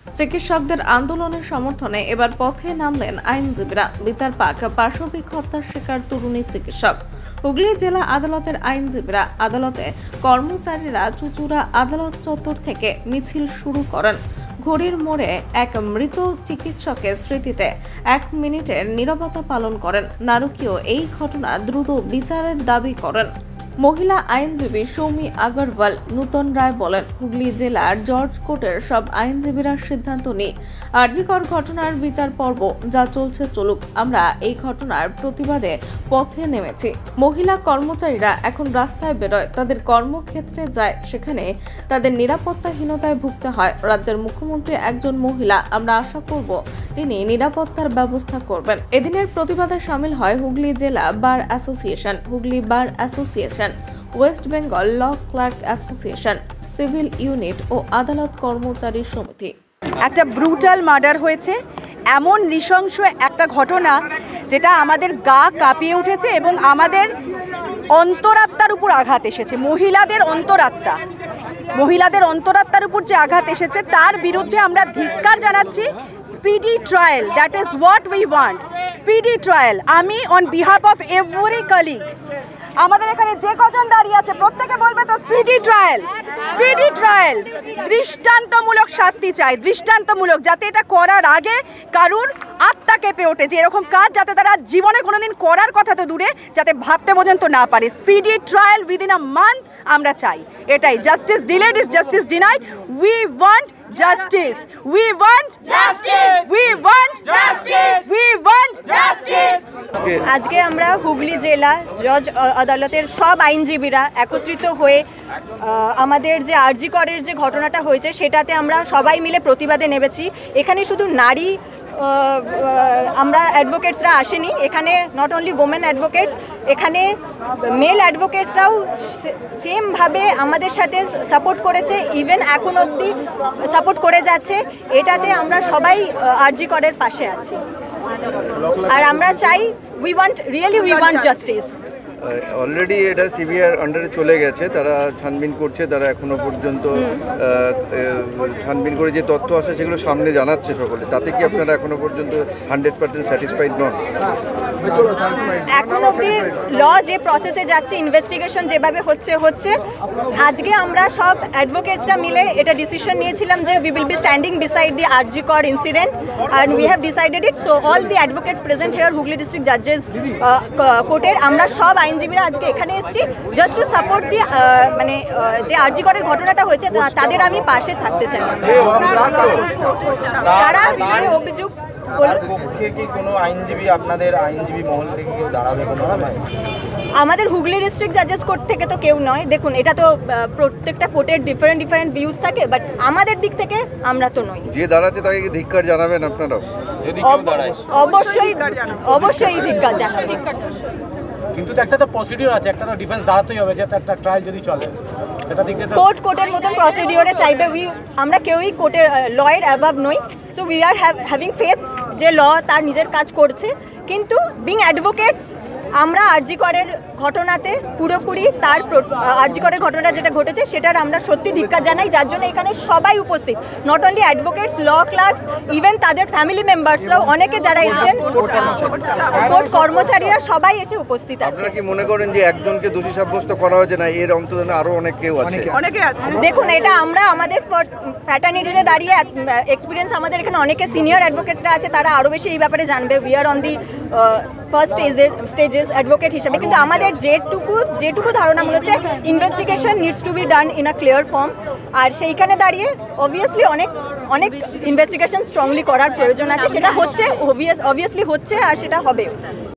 চিকিৎসকদের আন্দোলনের সমর্থনে এবার পথে নামলেন আইনজীবীরা। বিচার পাক পাশবিক হত্যার শিকার তরুণী চিকিৎসক। হুগলি জেলা আদালতের আইনজীবীরা আদালতে কর্মচারীরা চুচুড়া আদালত চত্বর থেকে মিছিল শুরু করেন। ঘড়ির মোড়ে এক মৃত চিকিৎসকের স্মৃতিতে 1 মিনিটের নীরবতা পালন করেন। নারকীয় এই ঘটনা দ্রুত বিচারের দাবি করেন মহিলা আইনজীবী সৌমি আগরওয়াল। নূতন রায় বলেন, হুগলি জেলার জর্জ কোর্টের সব আইনজীবীরা সিদ্ধান্ত নিয়ে আরজিকর ঘটনার বিচার পর্ব যা চলছে চলুক। আমরা এই ঘটনার প্রতিবাদে পথে নেমেছি। মহিলা কর্মচারীরা এখন রাস্তায় বেরোয়, তাদের কর্মক্ষেত্রে যায়, সেখানে তাদের নিরাপত্তাহীনতায় ভুগতে হয়। রাজ্যের মুখ্যমন্ত্রী একজন মহিলা, আমরা আশা করব তিনি নিরাপত্তার ব্যবস্থা করবেন। এদিনের প্রতিবাদে শামিল হয় হুগলি জেলা bar association, Hooghly bar association, West Bengal law clerk association, civil unit ও আদালত কর্মচারী সমিতি। একটা ব্রুটাল মার্ডার হয়েছে, এমন নৃশংস একটা ঘটনা যেটা আমাদের গা কাঁপিয়ে উঠেছে এবং আমাদের অন্তরাত্মার উপর আঘাত এসেছে। মহিলাদের অন্তরাত্মার উপর যে আঘাত এসেছে তার বিরুদ্ধে আমরা ধিক্কার জানাচ্ছি। Speedy trial, that is what we want. Speedy trial. আমি on behalf of every colleague, আমাদের এখানে যে কজন দাঁড়িয়ে আছে প্রত্যেকে বলবে তো স্পিডি ট্রায়াল, স্পিডি ট্রায়াল। দৃষ্টান্তমূলক শাস্তি চাই, দৃষ্টান্তমূলক, যাতে এটা করার আগে কারুর আত্মা কেঁপে ওঠে যে এরকম কাজ যাতে তারা জীবনে কোনোদিন করার কথা তো দূরে যাতে ভাবতে পর্যন্ত না পারে। Speedy trial within a month আমরা চাই, এটাই। Justice delayed is justice denied. We want justice, we want justice, we want justice, we want justice. আজকে আমরা হুগলি জেলা জজ আদালতের সব আইনজীবীরা একত্রিত হয়ে আমাদের যে আরজিকরের যে ঘটনাটা হয়েছে সেটাতে আমরা সবাই মিলে প্রতিবাদে নেমেছি। এখানে শুধু নারী আমরা অ্যাডভোকেটসরা আসেনি, এখানে নট অনলি ওমেন অ্যাডভোকেটস, এখানে মেল অ্যাডভোকেটসরাও সেমভাবে আমাদের সাথে সাপোর্ট করেছে, ইভেন এখন অবধি সাপোর্ট করে যাচ্ছে। এটাতে আমরা সবাই আরজিকরের পাশে আছি আর আমরা চাই উই ওয়ান্ট জাস্টিস। অলরেডি এটা সিবিআর আন্ডারে চলে গেছে, তারা ছানবিন করছে, তারা এখনো পর্যন্ত ছানবিন করে যে তথ্য আসে সেগুলো সামনে জানাচ্ছে সকলে। তাতে কি আপনারা এখনো পর্যন্ত 100% স্যাটিসফাইড নন? এখন অবধি ল যে প্রসেসে যাচ্ছে, ইনভেস্টিগেশন যেভাবে হচ্ছে আজকে আমরা সব অ্যাডভোকেটসরা মিলে এটা ডিসিশন নিয়েছিলাম যে we will be standing beside the RG Kar incident and we have decided it. So all the advocates present here Hooghly district জাজেস কোর্টের, আমরা সব আইনজীবীরা আজকে এখানে এসেছি জাস্ট টু সাপোর্ট দি মানে যে আরজিকরের ঘটনাটা হয়েছে তাদের আমি পাশে থাকতে চাই। তারা যে অভিযোগ আমাদের হুগলি ডিস্ট্রিক্ট জাজেস কোর্ট থেকে তো কেউ নয়। দেখুন, এটা তো প্রত্যেকটা কোর্টের ডিফারেন্ট ভিউজ থাকে, বাট আমাদের দিক থেকে আমরা তো নই। যে দাঁড়াচ্ছে তাকে ধিক্কার জানাবেন আপনারা? অবশ্যই ধিক্কার জানাবেন। কিন্তু একটা তো প্রসিডিওর আছে, একটা তো ডিফেন্স দাঁড়াতেই হবে, যে একটা ট্রায়াল যদি চলে সেটা দিক দিয়ে কোর্টের মতন প্রসিডিওরে চাইবে। আমরা কেউই কোর্টের লয়ের অ্যাবাভ নই। So we are having faith যে ল তার নিজের কাজ করছে, কিন্তু বিং অ্যাডভোকেটস আমরা আরজিকরের ঘটনাতে পুরোপুরি তার আরজিকরের ঘটনা যেটা ঘটেছে সেটার আমরা সত্যি ধিক্কার জানাই, যার জন্য এখানে সবাই উপস্থিত, not only advocates, law clerks, even তাদের ফ্যামিলি মেম্বার্সরাও অনেকে যারা এসেছেন, কোর্ট কর্মচারীরা সবাই এসে উপস্থিত আছে। আপনারা কি মনে করেন যে একজনকে দোষী সাব্যস্ত করা হয়েছে না, এর অন্তত আরো অনেক কেউ আছে? দেখুন, এটা আমরা আমাদের ফ্র্যাটার্নিটিতে দাঁড়িয়ে এক্সপিরিয়েন্স, আমাদের এখানে অনেকে সিনিয়র অ্যাডভোকেটসরা আছে, তারা আরও বেশি এই ব্যাপারে জানবে। We are on the first stages advocate হিসেবে, কিন্তু আমাদের যেটুকু ধারণা মনে হচ্ছে investigation needs to be done in a clear form. আর সেইখানে দাঁড়িয়ে অবভিয়াসলি অনেক ইনভেস্টিগেশন স্ট্রংলি করার প্রয়োজন আছে, সেটা হচ্ছে অবভিয়াসলি হচ্ছে আর সেটা হবে।